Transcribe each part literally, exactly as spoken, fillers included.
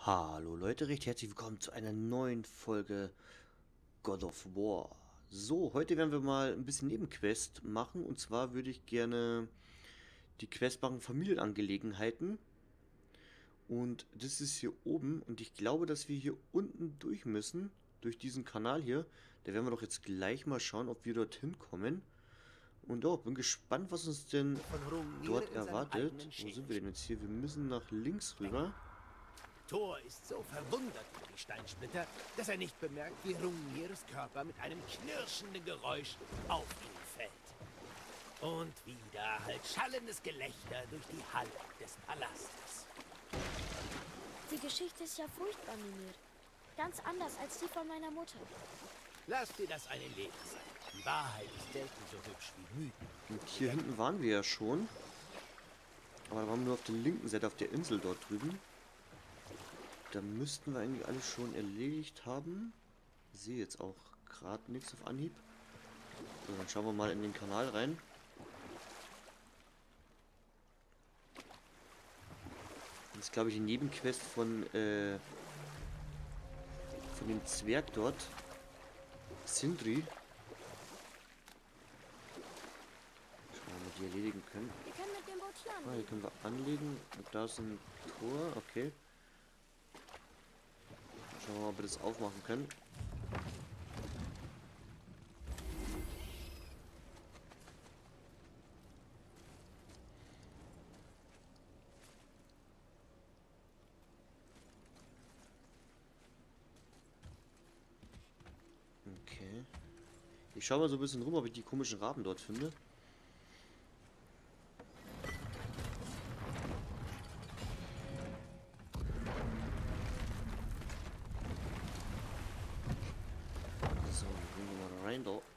Hallo Leute, recht herzlich willkommen zu einer neuen Folge God of War. So, heute werden wir mal ein bisschen Nebenquest machen. Und zwar würde ich gerne die Quest machen Familienangelegenheiten. Und das ist hier oben. Und ich glaube, dass wir hier unten durch müssen. Durch diesen Kanal hier. Da werden wir doch jetzt gleich mal schauen, ob wir dorthin kommen. Und ja, bin gespannt, was uns denn dort erwartet. Wo sind wir denn jetzt hier? Wir müssen nach links rüber. Thor ist so verwundert über die Steinsplitter, dass er nicht bemerkt, wie Hrungners Körper mit einem knirschenden Geräusch auf ihn fällt. Und wieder hallt schallendes Gelächter durch die Halle des Palastes. Die Geschichte ist ja furchtbar, Mimir. Ganz anders als die von meiner Mutter. Lass dir das eine Lehre sein. Die Wahrheit ist selten so hübsch wie Mythen. Und hier hinten waren wir ja schon. Aber da waren wir nur auf der linken Seite, auf der Insel dort drüben. Da müssten wir eigentlich alles schon erledigt haben. Ich sehe jetzt auch gerade nichts auf Anhieb. So, dann schauen wir mal in den Kanal rein. Das ist, glaube ich, die Nebenquest von, äh, von dem Zwerg dort. Sindri. Schauen wir mal, die erledigen können. Wir können mit dem Boot hier Ah, hier anlegen. können wir anlegen. Und da ist ein Tor. Okay. Schauen wir mal, ob wir das aufmachen können. Okay. Ich schaue mal so ein bisschen rum, ob ich die komischen Raben dort finde. So, gehen wir mal rein da.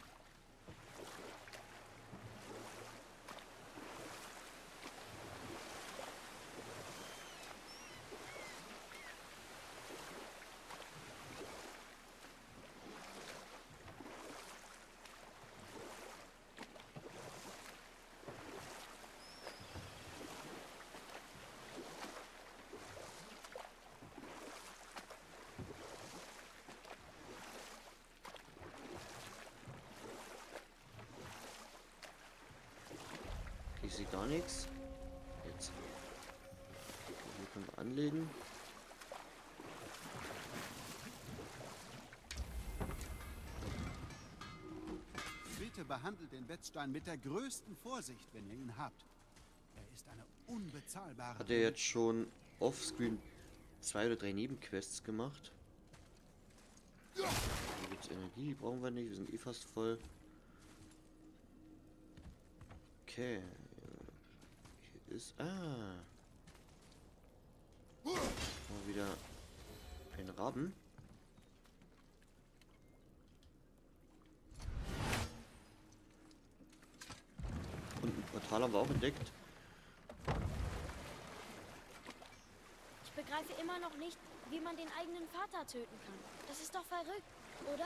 Ich sehe gar nichts. Jetzt. Hier können wir anlegen. Bitte behandelt den Wetzstein mit der größten Vorsicht, wenn ihr ihn habt. Er ist eine unbezahlbare... Hat er jetzt schon offscreen zwei oder drei Nebenquests gemacht? Hier gibt es Energie, die brauchen wir nicht. Wir sind eh fast voll. Okay. Hier ist... Ah. Mal wieder ein Raben. Und ein Portal haben wir auch entdeckt. Ich begreife immer noch nicht, wie man den eigenen Vater töten kann. Das ist doch verrückt, oder?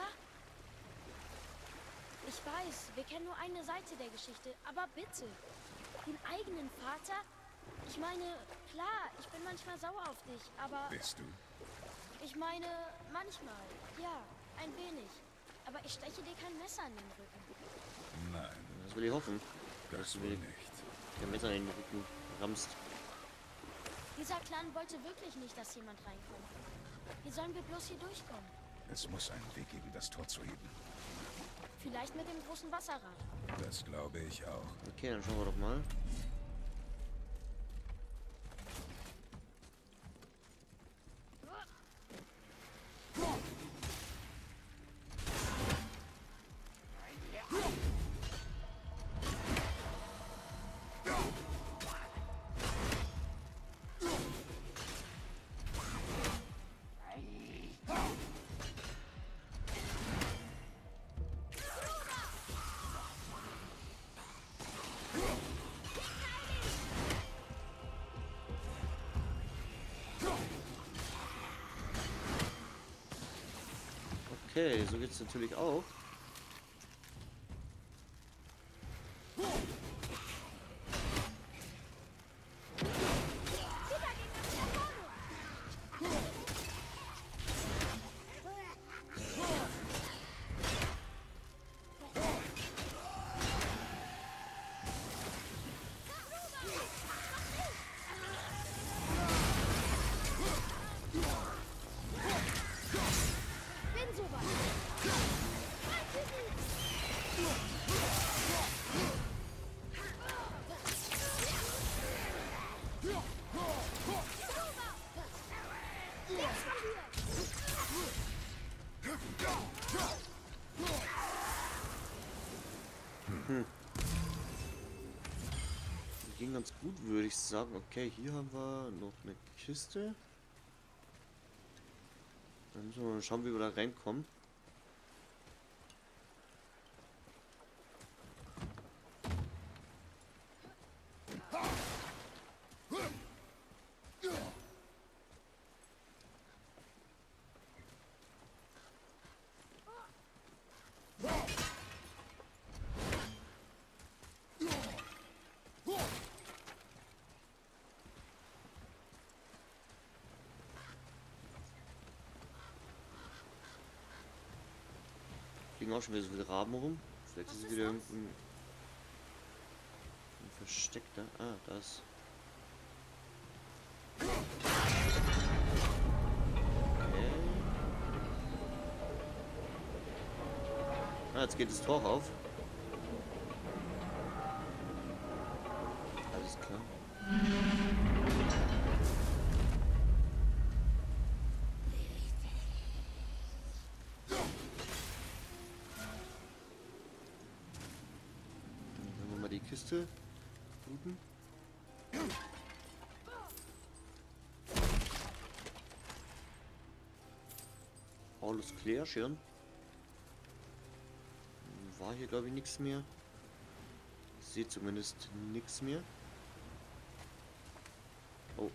Ich weiß, wir kennen nur eine Seite der Geschichte, aber bitte. Den eigenen Vater? Ich meine, klar, ich bin manchmal sauer auf dich, aber... Bist du? Ich meine, manchmal, ja, ein wenig. Aber ich steche dir kein Messer in den Rücken. Nein, Das will ich hoffen. das du wohl mir nicht. kein Messer in den Rücken rammst. Dieser Clan wollte wirklich nicht, dass jemand reinkommt. Wie sollen wir bloß hier durchkommen? Es muss einen Weg geben, das Tor zu heben. Vielleicht mit dem großen Wasserrad. Das glaube ich auch. Okay, dann schauen wir doch mal. Okay, so geht's natürlich auch. ganz gut, würde ich sagen. Okay, hier haben wir noch eine Kiste. Dann müssen wir mal schauen, wie wir da reinkommen. Liegen auch schon wieder so viele Raben rum. Vielleicht ist es wieder irgendein ein versteckter. Ah, da ist. Okay. Ah, jetzt geht das Tor auf. Alles klar. Die Kiste looten. Alles klar, schön. War hier glaube ich nichts mehr. Ich sehe zumindest nichts mehr. Oh.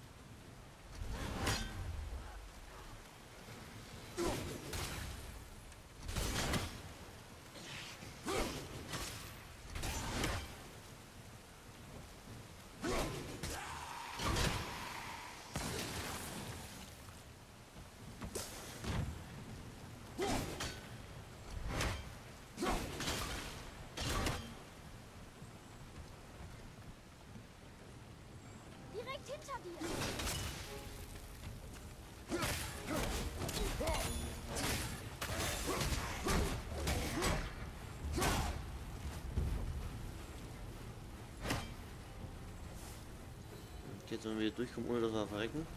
Direkt hinter dir. Jetzt sollen wir wieder durchkommen, ohne dass wir verrecken.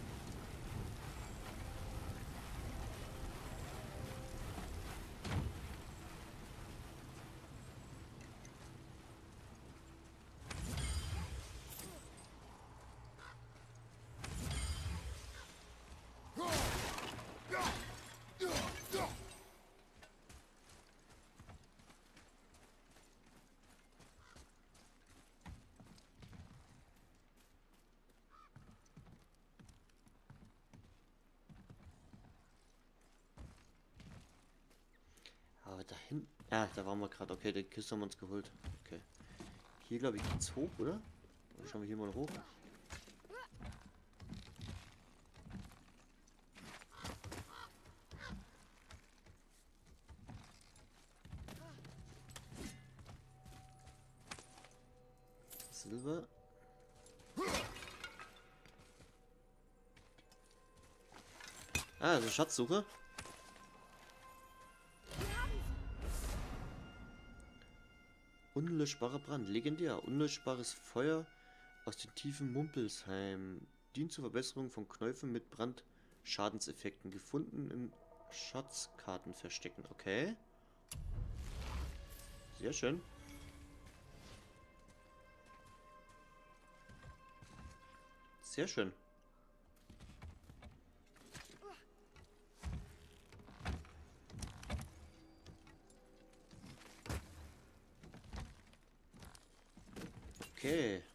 Aber dahin. Ah, da waren wir gerade. Okay, die Kiste haben wir uns geholt. Okay. Hier glaube ich geht's hoch, oder? Oder schauen wir hier mal hoch. Silber. Ah, also Schatzsuche. Unlöschbarer Brand. Legendär. Unlöschbares Feuer aus den Tiefen Mumpelsheim. Dient zur Verbesserung von Knäufen mit Brandschadenseffekten. Gefunden in Schatzkartenverstecken. Okay. Sehr schön. Sehr schön. Okay.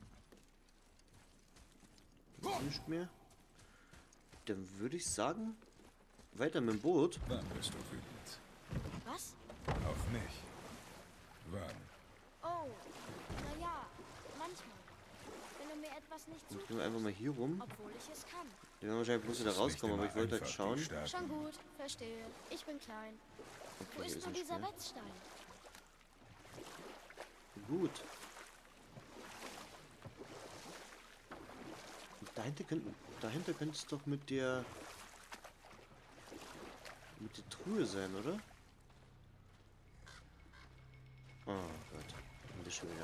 Nicht mehr. Dann würde ich sagen, weiter mit dem Boot. Wann bist du wütend? Was? Auf mich. Wann? Oh, naja, manchmal. Wenn du mir etwas nicht Dann gehen wir zutust, einfach mal hier rum. obwohl ich es kann. Wir werden wahrscheinlich bloß wieder Es ist nicht rauskommen, aber ich immer wollte halt einfach, schauen. die Stärken. Schon gut, verstehe. Ich bin klein. Wo Okay, ist ist nur nicht dieser schwer. Wetzstein? Gut. Und dahinter könnten, dahinter könnte es doch mit der mit der Truhe sein, oder? Oh Gott, und das schon wieder.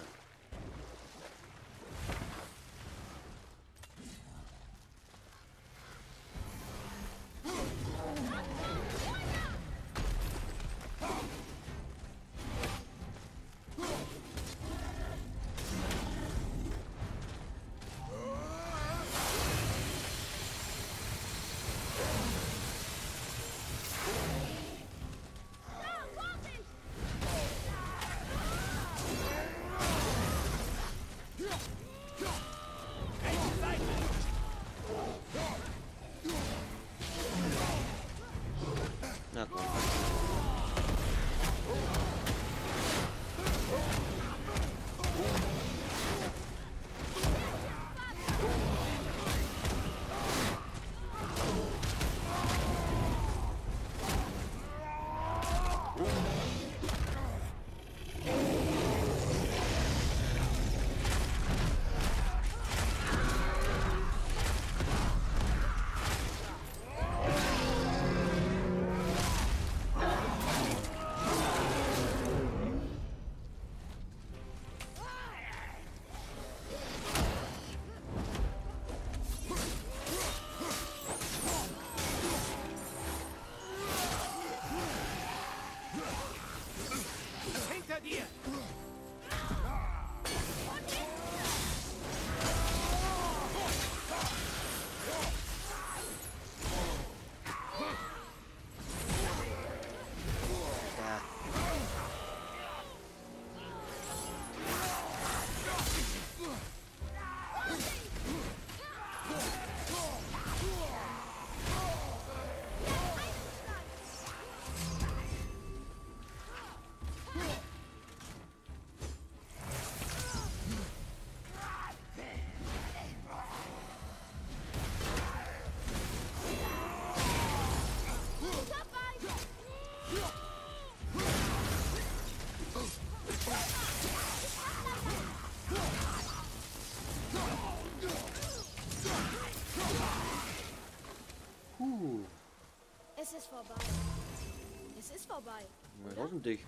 Es ist vorbei. Es ist vorbei. Na, Oder? hoffentlich.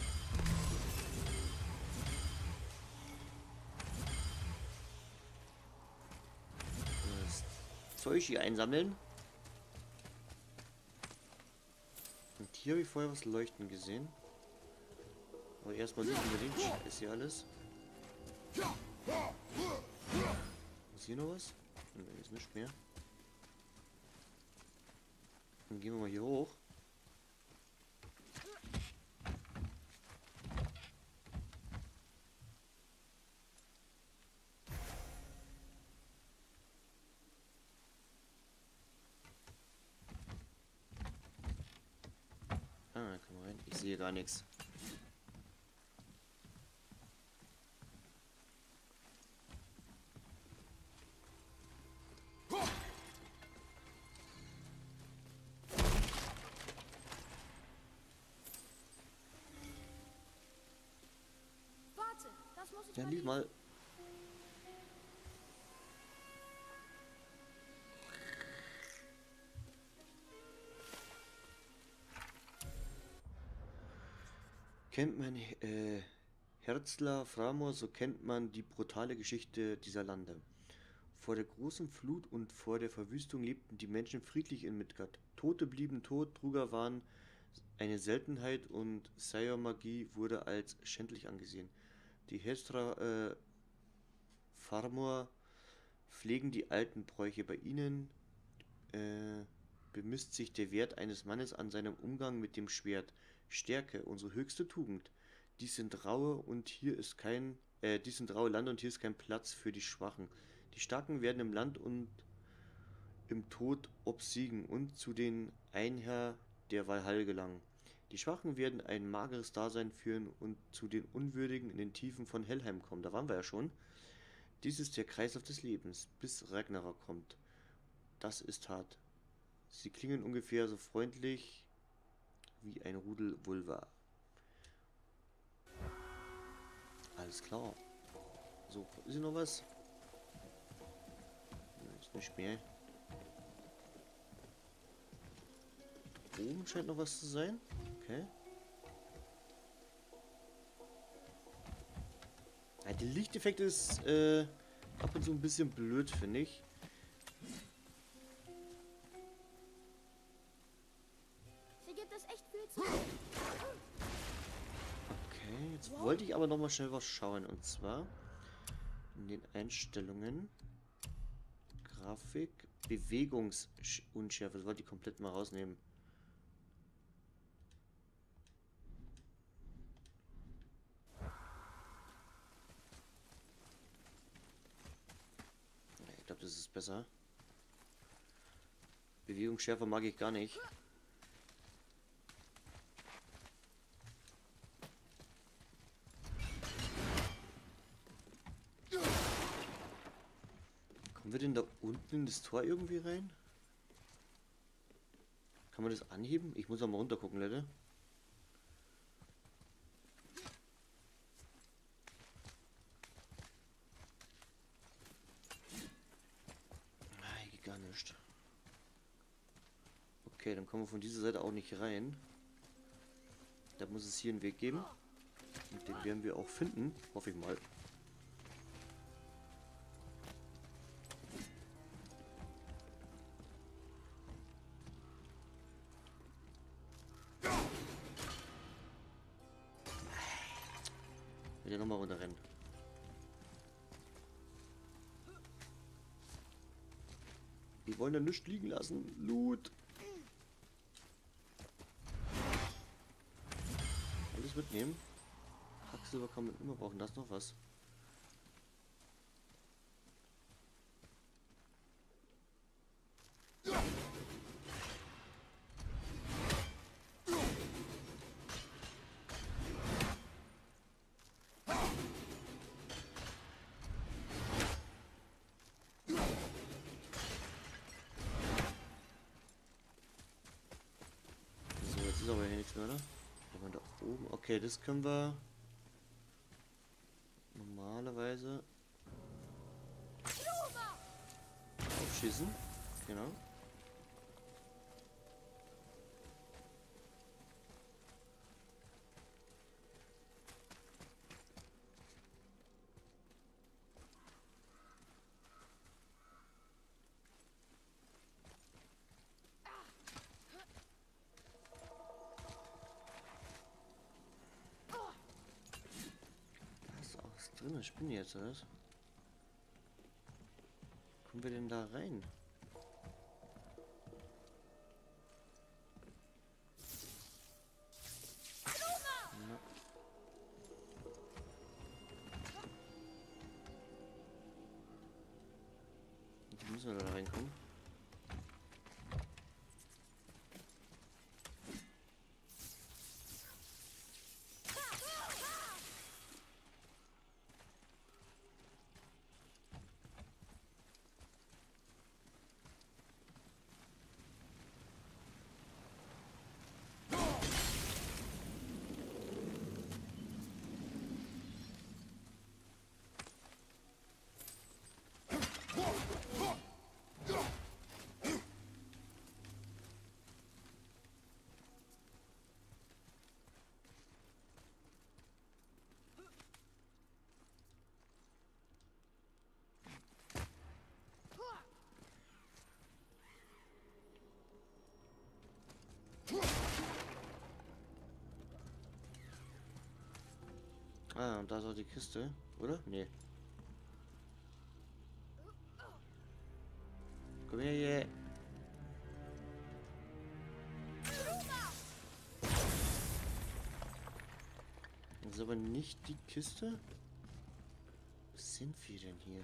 Das Zeug hier einsammeln. Und hier habe ich vorher was leuchten gesehen. Aber erstmal nicht unbedingt. Ist hier alles. Ist hier noch was? Ne, ist nicht mehr. Dann gehen wir mal hier hoch. Ah, komm rein. Ich sehe gar nichts. Warte, das muss ich Ja, mal lies lesen. mal. Kennt man äh, Herzler Framor, so kennt man die brutale Geschichte dieser Lande. Vor der großen Flut und vor der Verwüstung lebten die Menschen friedlich in Midgard. Tote blieben tot, Trüger waren eine Seltenheit und Seiermagie wurde als schändlich angesehen. Die Hestra äh, Farmor pflegen die alten Bräuche. Bei ihnen äh, bemisst sich der Wert eines Mannes an seinem Umgang mit dem Schwert. Stärke, unsere höchste Tugend. Dies sind raue und hier ist kein, äh, dies sind raue Lande und hier ist kein Platz für die Schwachen. Die Starken werden im Land und im Tod obsiegen und zu den Einher der Valhall gelangen. Die Schwachen werden ein mageres Dasein führen und zu den Unwürdigen in den Tiefen von Helheim kommen. Da waren wir ja schon. Dies ist der Kreislauf des Lebens, bis Ragnarok kommt. Das ist hart. Sie klingen ungefähr so freundlich wie ein Rudel Vulva. Alles klar. So, ist hier noch was? Ist nicht mehr. Oben scheint noch was zu sein. Okay. Ja, der Lichteffekt ist äh, ab und zu ein bisschen blöd, finde ich. Hier gibt es echt viel zu. Okay, jetzt wollte ich aber noch mal schnell was schauen. Und zwar in den Einstellungen. Grafik, Bewegungsunschärfe. Das wollte ich komplett mal rausnehmen. Ich glaube, das ist besser. Bewegungsschärfe mag ich gar nicht. Kommen wir denn da unten in das Tor irgendwie rein? Kann man das anheben? Ich muss auch mal runter gucken, Leute. Nein, geht gar nicht. Okay, dann kommen wir von dieser Seite auch nicht rein. Da muss es hier einen Weg geben. Und den werden wir auch finden, hoffe ich mal. Wieder nochmal runterrennen. Wir wollen ja nichts liegen lassen. Loot. Alles mitnehmen. Quacksilber kann man immer brauchen. Da ist noch was. Ist aber hier nichts mehr, oder? Da oben. Okay, das können wir normalerweise aufschießen. Genau. denn? Ich bin jetzt, oder was? Kommen wir denn da rein? Na. Wie müssen wir da reinkommen? Ah, und da ist auch die Kiste, oder? Nee. Komm her, hier. Das ist aber nicht die Kiste. Was sind wir denn hier?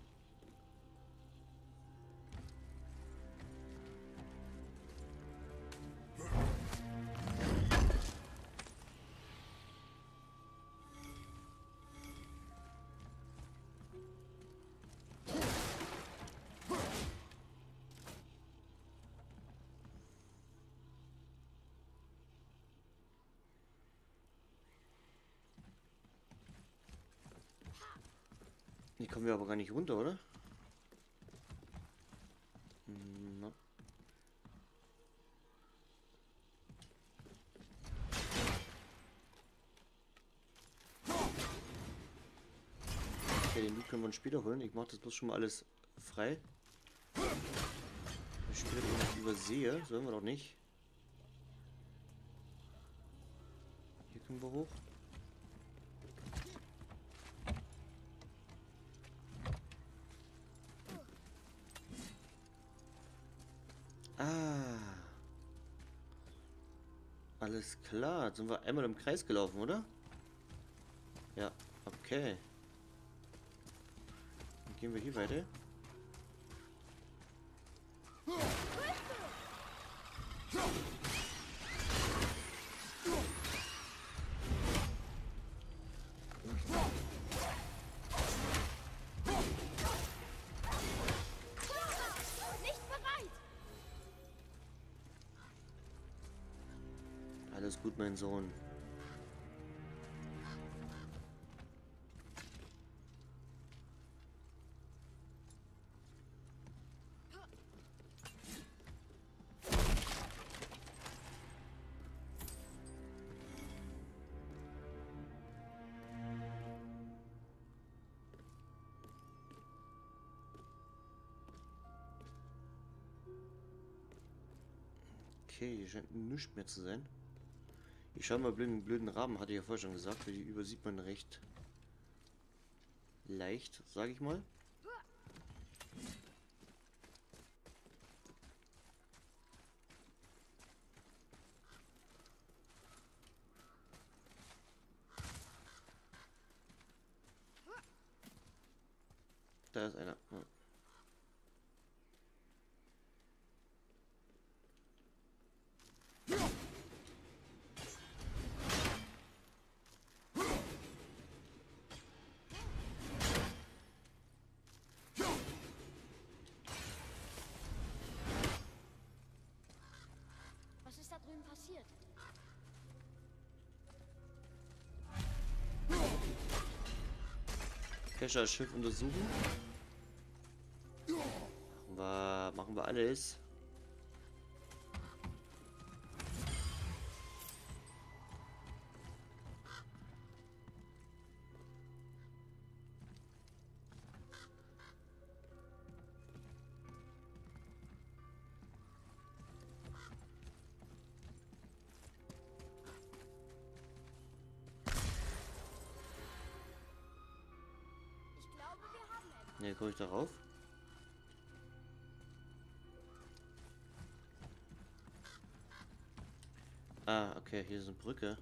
Hier kommen wir aber gar nicht runter, oder? Hm, no. Okay, den Loot können wir uns später holen. Ich mache das bloß schon mal alles frei. Ich später irgendwas übersehe. Sollen wir doch nicht. Hier können wir hoch. Ah. Alles klar. Jetzt sind wir einmal im Kreis gelaufen, oder? Ja, okay. Dann gehen wir hier weiter. Alles gut, mein Sohn. Okay, hier scheint nichts mehr zu sein. Ich schaue mal blöden, blöden Raben, hatte ich ja vorher schon gesagt. Die übersieht man recht leicht, sage ich mal. Da ist einer. Ja. Was ist da drüben passiert? Kescher das Schiff untersuchen. Machen wir, machen wir alles. Ne, komme ich darauf? Ah, okay, hier ist eine Brücke.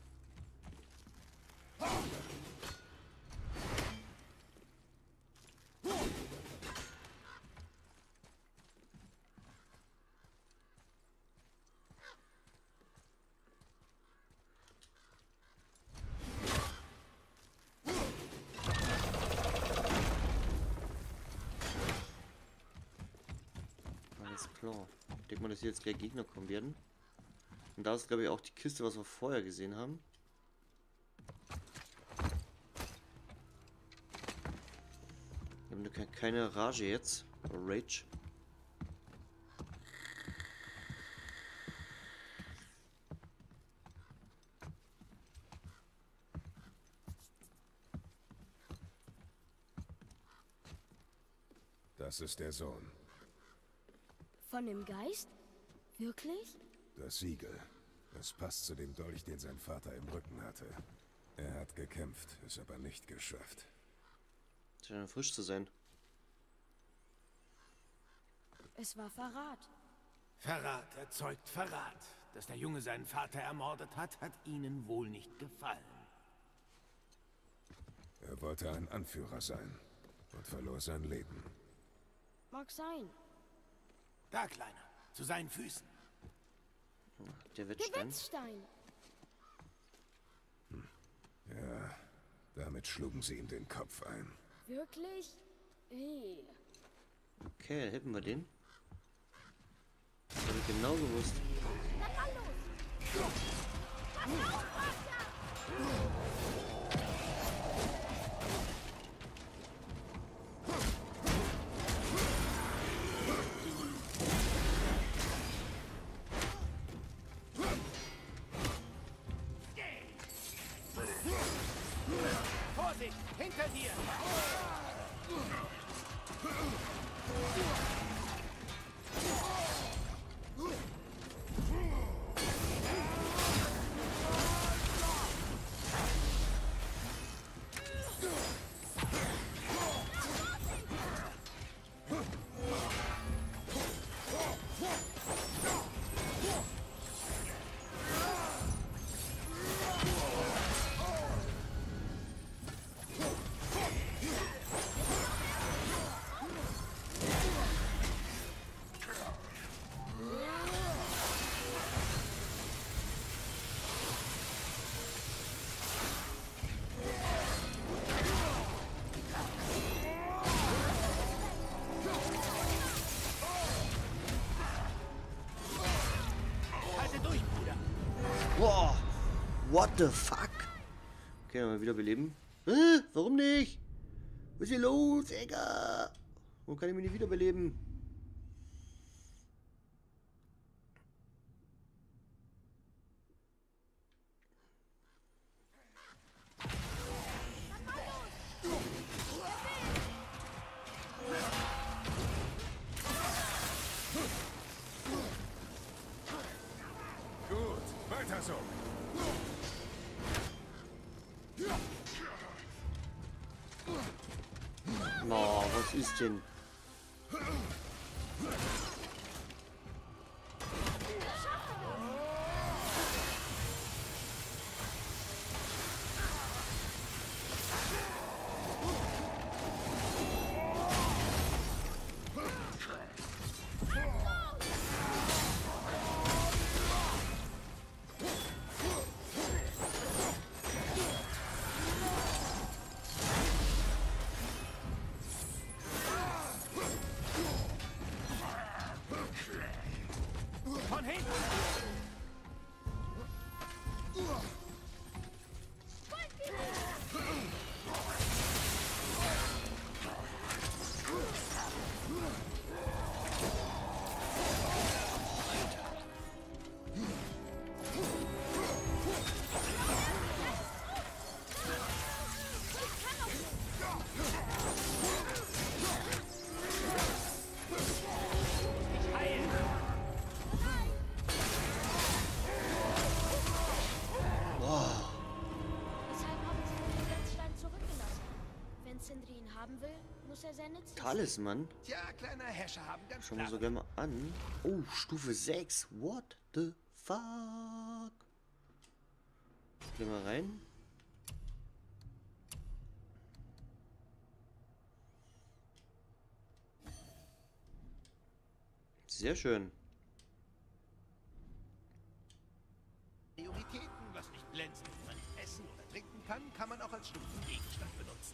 Alles klar. Ich denke mal, dass hier jetzt gleich Gegner kommen werden. Und da ist, glaube ich, auch die Kiste, was wir vorher gesehen haben. Wir haben keine, keine Rage jetzt. Rage. Das ist der Sohn. Von dem Geist? Wirklich? Das Siegel. Es passt zu dem Dolch, den sein Vater im Rücken hatte. Er hat gekämpft, es aber nicht geschafft. Scheint frisch zu sein. Es war Verrat. Verrat erzeugt Verrat. Dass der Junge seinen Vater ermordet hat, hat ihnen wohl nicht gefallen. Er wollte ein Anführer sein und verlor sein Leben. Mag sein. Da, Kleiner, zu seinen Füßen. Der Der Wettstein. Wetzstein. Ja, damit schlugen sie ihm den Kopf ein. Wirklich? Ey. Okay, dann hätten wir den. Das habe ich genau gewusst. Dann mal los! Pass auf, Vater! Vorsicht, hinter dir! Boah, what the fuck? Okay, mal wieder beleben. Äh, warum nicht? Was ist hier los, Egger? Warum kann ich mich nicht wiederbeleben? Gut, weiter so. Oh, was ist denn? Von hinten! Ich heile! Weshalb haben sie den Wetzstein zurückgelassen? Wenn Sindri ihn haben will, muss muss er sehr nützlich sein. Talisman. Tja, kleiner Häscher haben ganz Schauen wir klare... so gerne mal an. Oh, Stufe sechs. What the fuck? Gehen wir rein. Sehr schön. Prioritäten, was nicht glänzt, wenn man nicht essen oder trinken kann, kann man auch als stumpfen Gegenstand benutzen.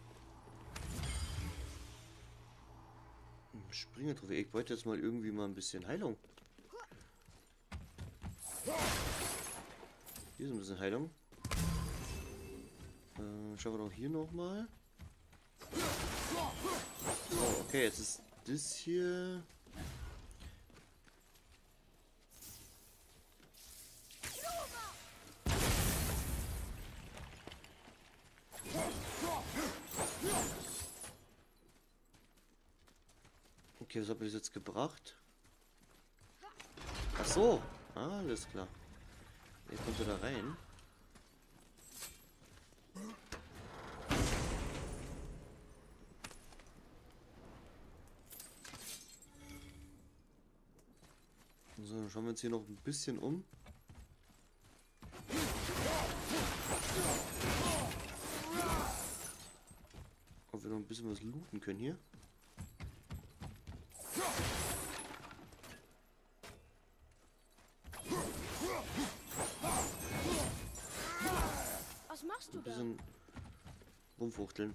Springertruhe. Ich wollte jetzt mal irgendwie mal ein bisschen Heilung. Hier ist ein bisschen Heilung. Äh, schauen wir doch hier nochmal. Oh, okay, jetzt ist das hier. Okay, was hat mir das jetzt gebracht? Ach so, ah, alles klar. Jetzt kommt er da rein. So, dann schauen wir uns hier noch ein bisschen um. Ob wir noch ein bisschen was looten können hier. Was machst du Ein da? bisschen rumfuchteln.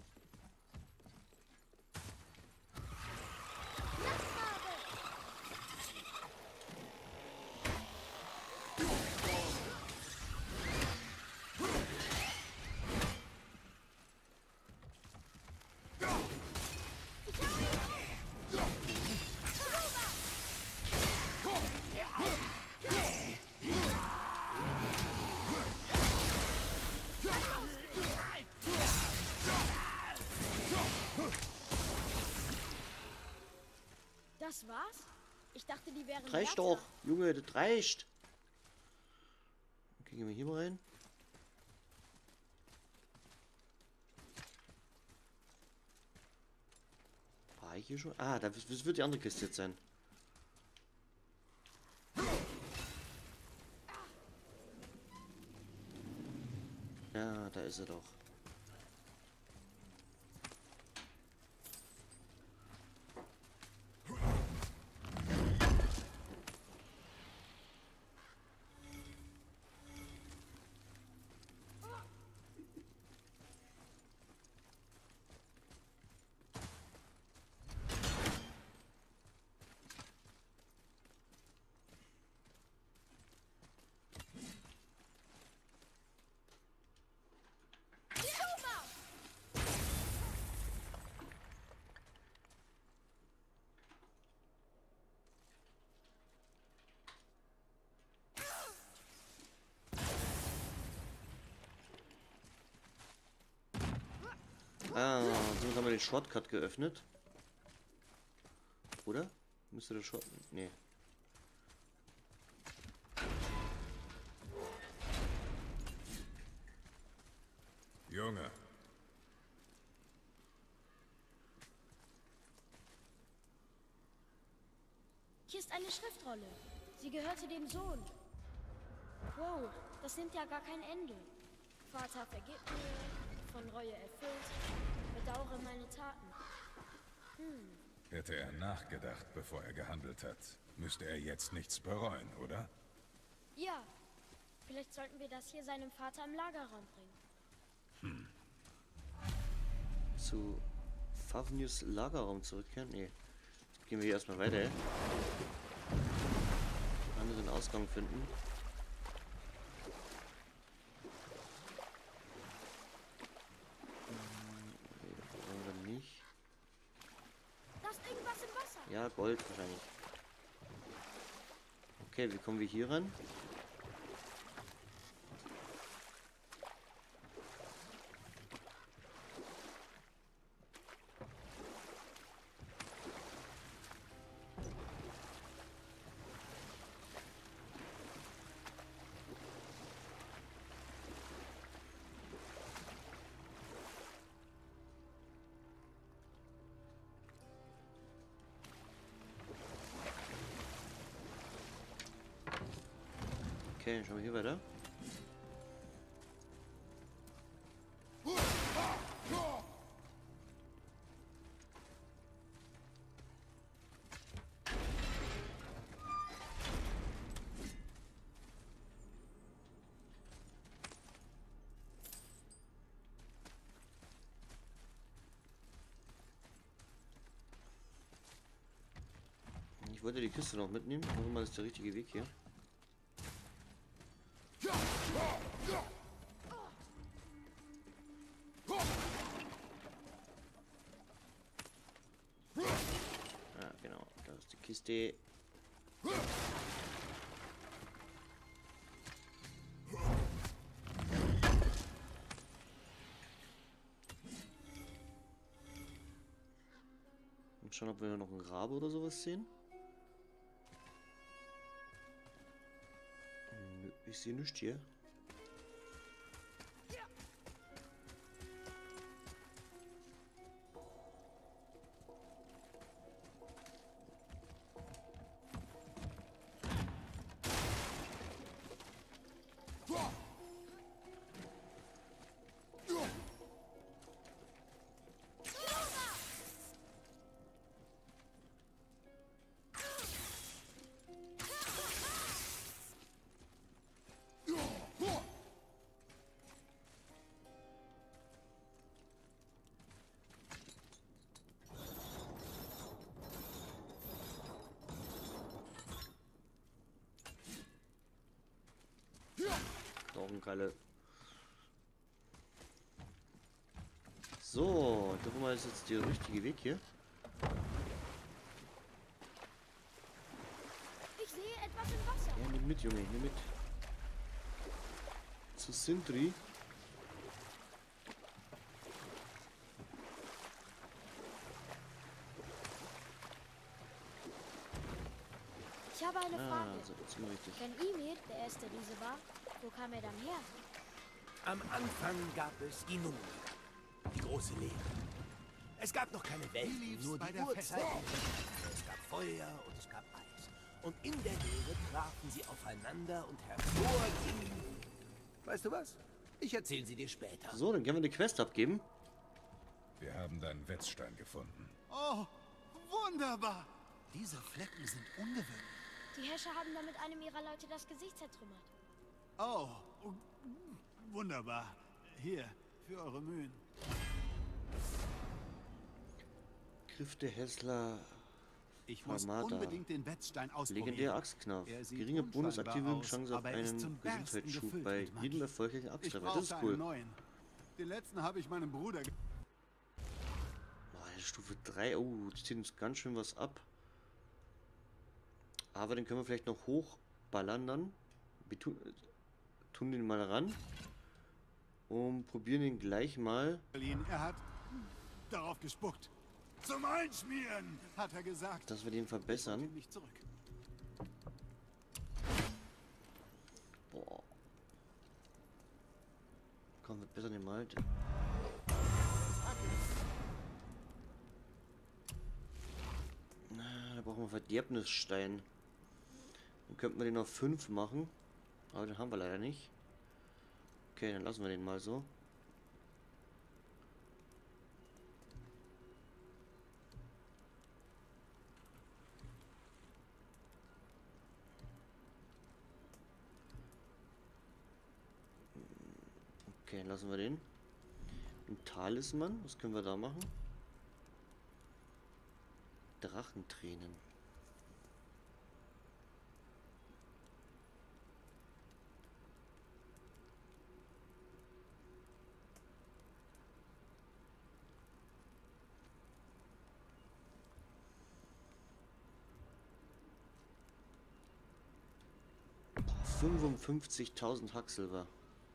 Das war's? Ich dachte, die wären Reicht härter. doch, Junge, das reicht. Okay, gehen wir hier mal rein. War ich hier schon? Ah, das wird die andere Kiste jetzt sein. Ja, da ist er doch. Ah, somit haben wir den Shortcut geöffnet. Oder? Müsste der Short... Nee. Junge, Hier ist eine Schriftrolle. Sie gehörte dem Sohn. Wow, das nimmt ja gar kein Ende. Vater, vergib mir, von Reue erfüllt, bedauere meine Taten. Hm, hätte er nachgedacht, bevor er gehandelt hat, müsste er jetzt nichts bereuen, oder? ja. Vielleicht sollten wir das hier seinem Vater im Lagerraum bringen. Zu Favnius Lagerraum zurückkehren? Nee. Gehen wir hier erstmal weiter. Ey. Anderen Ausgang finden. Oder nicht? Da ist irgendwas im Wasser. Ja, Gold wahrscheinlich. Okay, wie kommen wir hier ran? Okay, dann schauen wir hier weiter. Ich wollte die Kiste noch mitnehmen. Ich hoffe mal, das ist der richtige Weg hier. Ah, genau. Da ist die Kiste. Und schauen, ob wir noch einen Rabe oder sowas sehen. Nö, ich sehe nichts hier. Augenkalle. So, ich hoffe mal, ist jetzt der richtige Weg hier. Ich sehe etwas im Wasser. Ja, nimm mit, Junge, nimm mit. Zu Sindri. Ich habe eine Ah, Frage. so, jetzt sind wir richtig. Wenn Ymir der erste Riese war, wo kam er dann her? Am Anfang gab es Inung, die große Leere. Es gab noch keine Welt, lief's nur bei die der Urzeit. Festung. Es gab Feuer und es gab Eis. Und in der Leere trafen sie aufeinander und hervorgingen. Weißt du was? Ich erzähle sie dir später. So, dann können wir eine Quest abgeben. Wir haben deinen Wetzstein gefunden. Oh, wunderbar. Diese Flecken sind ungewöhnlich. Die Herrscher haben damit einem ihrer Leute das Gesicht zertrümmert. Oh, wunderbar. Hier, für eure Mühen. Griff der Hässler. Ich muss Armada. unbedingt den Wetzstein ausprobieren. Legendär Axtknauf. Er sieht Geringe unscheinbar Bonusaktivierungschance aus, auf aber er ist einen zum Bersten Gesundheitsschub gefüllt bei mit Magie. jedem erfolgreichen Ich Axttreffer. brauchte Das ist einen cool. neuen. Den letzten habe ich meinem Bruder ge Boah, Stufe drei. Oh, die ziehen uns ganz schön was ab. Aber den können wir vielleicht noch hochballern dann. Wir tun, tun den mal ran. Und probieren den gleich mal. verliehen. Er hat darauf gespuckt. Zum Einschmieren, hat er gesagt. Dass wir den Ich wollte verbessern. ihn nicht zurück. Boah. Komm, wir bessern den mal. Na, da brauchen wir Verderbnisstein. Dann könnten wir den auf fünf machen. Aber den haben wir leider nicht. Okay, dann lassen wir den mal so. Okay, dann lassen wir den. Ein Talisman, was können wir da machen? Drachentränen. fünfundfünfzigtausend Hacksilber.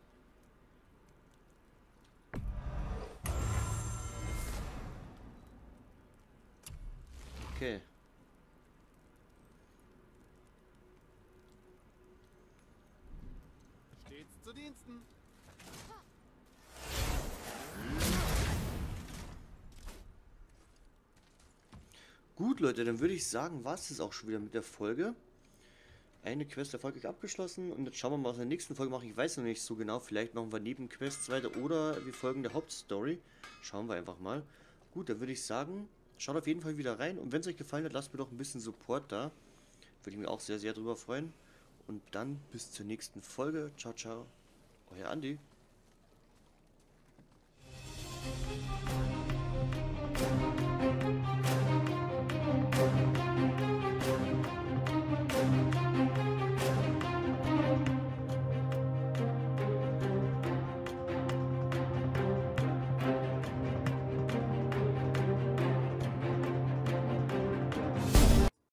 Okay. Stets zu Diensten. Gut, Leute, dann würde ich sagen, war es das auch schon wieder mit der Folge. Eine Quest erfolgreich abgeschlossen und jetzt schauen wir mal, was in der nächsten Folge machen. Ich weiß noch nicht so genau, vielleicht machen wir Nebenquests weiter oder wir folgen der Hauptstory. Schauen wir einfach mal. Gut, dann würde ich sagen, schaut auf jeden Fall wieder rein und wenn es euch gefallen hat, lasst mir doch ein bisschen Support da. Würde ich mich auch sehr, sehr drüber freuen. Und dann bis zur nächsten Folge. Ciao, ciao. Euer Andi.